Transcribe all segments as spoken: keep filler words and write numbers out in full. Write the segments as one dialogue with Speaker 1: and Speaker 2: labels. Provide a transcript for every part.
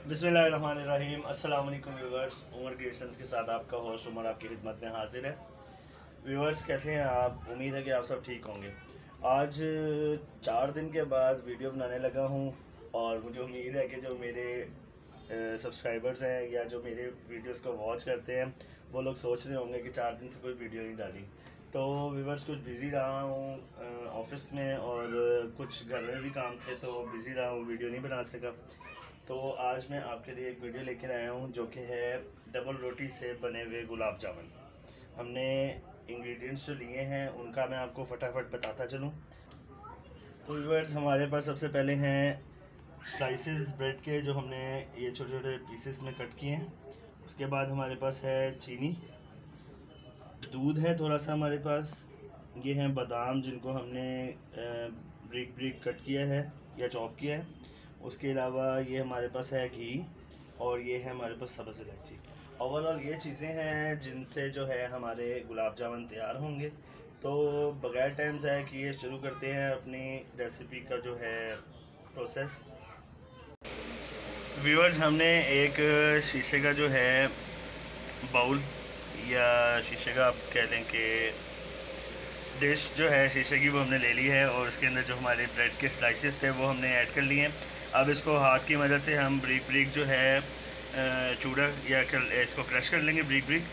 Speaker 1: बिस्मिल्लाहिर्रहमानिर्रहीम। अस्सलाम वालेकुम व्यूवर्स, उमर क्रिएशंस के साथ आपका होस्ट उमर आपकी खिदमत में हाजिर है। व्यूवर्स कैसे हैं आप? उम्मीद है कि आप सब ठीक होंगे। आज चार दिन के बाद वीडियो बनाने लगा हूं और मुझे उम्मीद है कि जो मेरे सब्सक्राइबर्स हैं या जो मेरे वीडियोस को वॉच करते हैं वो लोग सोच रहे होंगे कि चार दिन से कोई वीडियो नहीं डाली। तो व्यूवर्स कुछ बिज़ी रहा हूँ ऑफिस में और कुछ घर में भी काम थे तो बिज़ी रहा हूँ, वीडियो नहीं बना सका। तो आज मैं आपके लिए एक वीडियो लेकर आया हूँ जो कि है डबल रोटी से बने हुए गुलाब जामुन। हमने इंग्रेडिएंट्स जो लिए हैं उनका मैं आपको फटाफट बताता चलूँ। तो व्यूअर्स हमारे पास सबसे पहले हैं स्लाइसेस ब्रेड के, जो हमने ये छोटे छोटे पीसेस में कट किए हैं। उसके बाद हमारे पास है चीनी, दूध है थोड़ा सा हमारे पास, ये हैं बादाम जिनको हमने ब्रिक ब्रिक कट किया है या चॉप किया है। उसके अलावा ये हमारे पास है घी और ये है हमारे पास सब्ज़ इलायची। ओवरऑल ये चीज़ें हैं जिनसे जो है हमारे गुलाब जामुन तैयार होंगे। तो बगैर टाइम ज़ाया किए शुरू करते हैं अपनी रेसिपी का जो है प्रोसेस। व्यूअर्स हमने एक शीशे का जो है बाउल या शीशे का आप कह लें कि डिश जो है शीशे की वो हमने ले ली है और उसके अंदर जो हमारे ब्रेड के स्लाइसेस थे वो हमने ऐड कर लिए हैं। अब इसको हाथ की मदद से हम ब्रिक ब्रिक जो है चूड़ा या इसको क्रश कर लेंगे ब्रिक ब्रिक।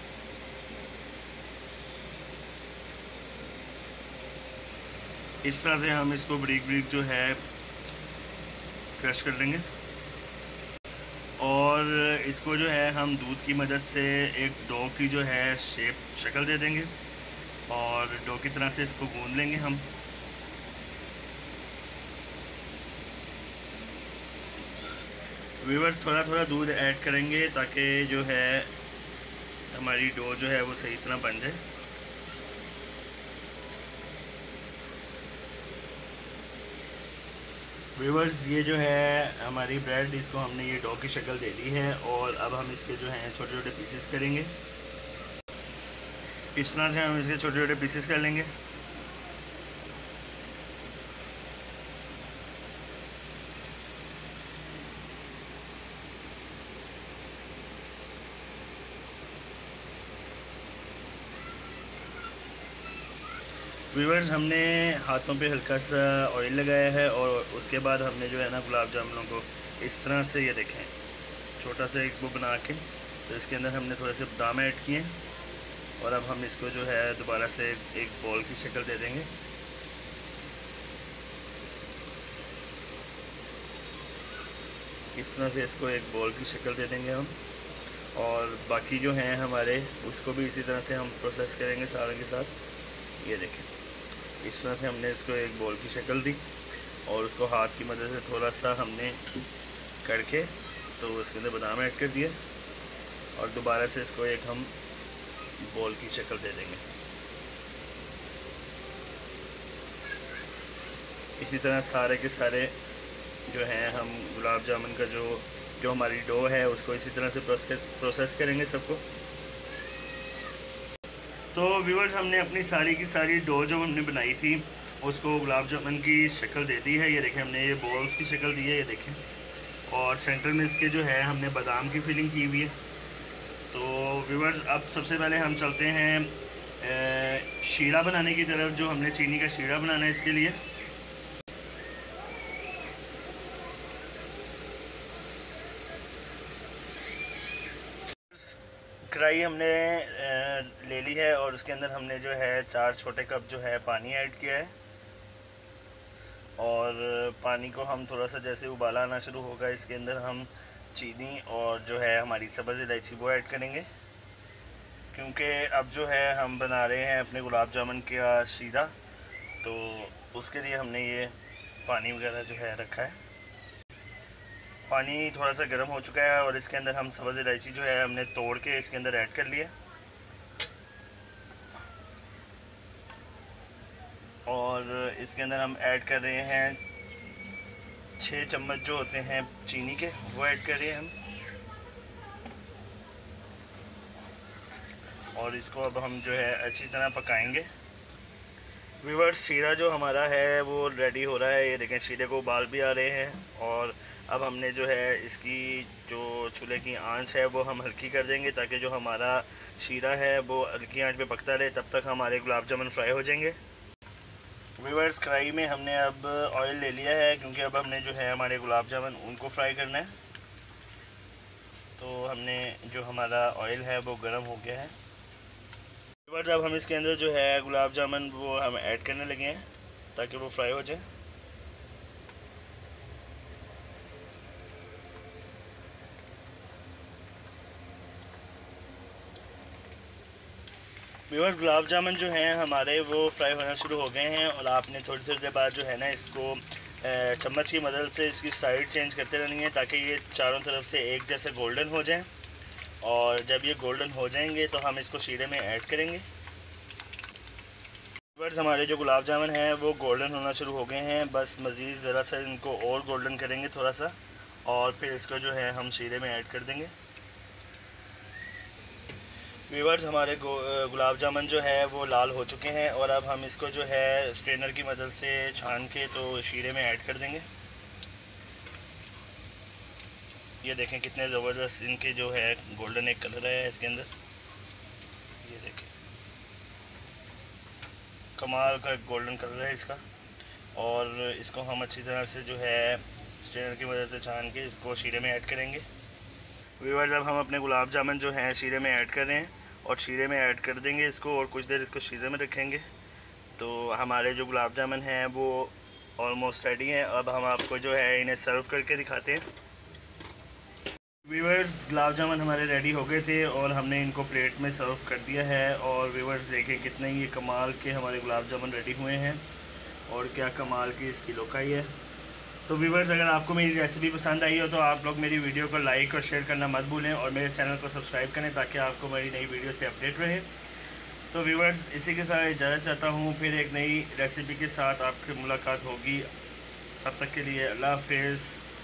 Speaker 1: इस तरह से हम इसको ब्रिक ब्रिक जो है क्रश कर लेंगे और इसको जो है हम दूध की मदद से एक डो की जो है शेप शक्ल दे देंगे और डो की तरह से इसको गूंद लेंगे हम। व्यूअर्स थोड़ा थोड़ा दूध ऐड करेंगे ताकि जो है हमारी डो जो है वो सही तरह बन जाए। व्यूअर्स ये जो है हमारी ब्रेड, इसको हमने ये डो की शक्ल दे दी है और अब हम इसके जो हैं छोटे छोटे पीसेस करेंगे। इस तरह से हम इसके छोटे छोटे पीसेस कर लेंगे। व्यूअर्स हमने हाथों पे हल्का सा ऑयल लगाया है और उसके बाद हमने जो है ना गुलाब जामुनों को इस तरह से, ये देखें, छोटा सा एक वो बना के तो इसके अंदर हमने थोड़े से बादाम ऐड किए और अब हम इसको जो है दोबारा से एक बॉल की शक्ल दे देंगे। इस तरह से इसको एक बॉल की शक्ल दे देंगे हम और बाकी जो हैं हमारे उसको भी इसी तरह से हम प्रोसेस करेंगे सारे के साथ। ये देखें इस तरह से हमने इसको एक बॉल की शक्ल दी और उसको हाथ की मदद से थोड़ा सा हमने करके तो उसके अंदर बादाम ऐड कर दिए और दोबारा से इसको एक हम बॉल की शक्ल दे देंगे। इसी तरह सारे के सारे जो हैं हम गुलाब जामुन का जो जो हमारी डो है उसको इसी तरह से प्रोसेस करेंगे सबको। तो व्यूअर्स हमने अपनी सारी की सारी डो जो हमने बनाई थी उसको गुलाब जामुन की शक्ल दे दी है। ये देखें हमने ये बॉल्स की शक्ल दी है, ये देखें, और सेंटर में इसके जो है हमने बादाम की फिलिंग की हुई है। तो व्यूअर्स अब सबसे पहले हम चलते हैं शीरा बनाने की तरफ, जो हमने चीनी का शीरा बनाना है इसके लिए। कढ़ाई हमने ले ली है और उसके अंदर हमने जो है चार छोटे कप जो है पानी ऐड किया है और पानी को हम थोड़ा सा जैसे उबाला आना शुरू होगा इसके अंदर हम चीनी और जो है हमारी सब्ज़ इलायची वो ऐड करेंगे, क्योंकि अब जो है हम बना रहे हैं अपने गुलाब जामुन का शीरा, तो उसके लिए हमने ये पानी वगैरह जो है रखा है। पानी थोड़ा सा गर्म हो चुका है और इसके अंदर हम सब्ज़ इलायची जो है हमने तोड़ के इसके अंदर ऐड कर लिया और इसके अंदर हम ऐड कर रहे हैं छः चम्मच जो होते हैं चीनी के, वो ऐड कर रहे हैं हम और इसको अब हम जो है अच्छी तरह पकाएंगे। व्यूअर्स शीरा जो हमारा है वो रेडी हो रहा है, ये देखें शीरे को उबाल भी आ रहे हैं और अब हमने जो है इसकी जो चूल्हे की आंच है वो हम हल्की कर देंगे, ताकि जो हमारा शीरा है वो हल्की आंच पे पकता रहे। तब तक हमारे गुलाब जामुन फ्राई हो जाएंगे। व्यूअर्स, कढ़ाई में हमने अब ऑयल ले लिया है, क्योंकि अब हमने जो है हमारे गुलाब जामुन उनको फ्राई करना है। तो हमने जो हमारा ऑयल है वो गर्म हो गया है। व्यूअर्स, अब हम इसके अंदर जो है गुलाब जामुन वो हम ऐड करने लगे हैं, ताकि वो फ्राई हो जाए। व्यूअर्स, गुलाब जामुन जो हैं हमारे वो फ्राई होना शुरू हो गए हैं, और आपने थोड़ी थोड़ी देर बाद जो है ना इसको चम्मच की मदद से इसकी साइड चेंज करते रहनी है, ताकि ये चारों तरफ से एक जैसे गोल्डन हो जाएं। और जब ये गोल्डन हो जाएंगे तो हम इसको शीरे में ऐड करेंगे। व्यूअर्स, हमारे जो गुलाब जामुन हैं वो गोल्डन होना शुरू हो गए हैं। बस मज़ीद ज़रा सा इनको और गोल्डन करेंगे थोड़ा सा, और फिर इसको जो है हम शीरे में ऐड कर देंगे। व्यूअर्स, हमारे गुलाब जामुन जो है वो लाल हो चुके हैं, और अब हम इसको जो है स्ट्रेनर की मदद से छान के तो शीरे में ऐड कर देंगे। ये देखें कितने ज़बरदस्त इनके जो है गोल्डन एक कलर है इसके अंदर। ये देखें, कमाल का गोल्डन कलर है इसका। और इसको हम अच्छी तरह से जो है स्ट्रेनर की मदद से छान के इसको शीरे में ऐड करेंगे। व्यूअर्स, अब हम अपने गुलाब जामुन जो हैं शीरे में ऐड कर रहे हैं, और शीरे में ऐड कर देंगे इसको, और कुछ देर इसको शीरे में रखेंगे। तो हमारे जो गुलाब जामुन हैं वो ऑलमोस्ट रेडी हैं। अब हम आपको जो है इन्हें सर्व करके दिखाते हैं। व्यूअर्स, गुलाब जामुन हमारे रेडी हो गए थे, और हमने इनको प्लेट में सर्व कर दिया है। और व्यूअर्स देखें कितने ये कमाल के हमारे गुलाब जामुन रेडी हुए हैं, और क्या कमाल की इसकी लुक आई है। तो व्यूअर्स, अगर आपको मेरी रेसिपी पसंद आई हो तो आप लोग मेरी वीडियो को लाइक और शेयर करना मत भूलें, और मेरे चैनल को सब्सक्राइब करें, ताकि आपको मेरी नई वीडियो से अपडेट रहे। तो व्यूअर्स, इसी के साथ इजाज़त चाहता हूँ। फिर एक नई रेसिपी के साथ आपकी मुलाकात होगी। तब तक के लिए अल्लाह हाफ़िज़।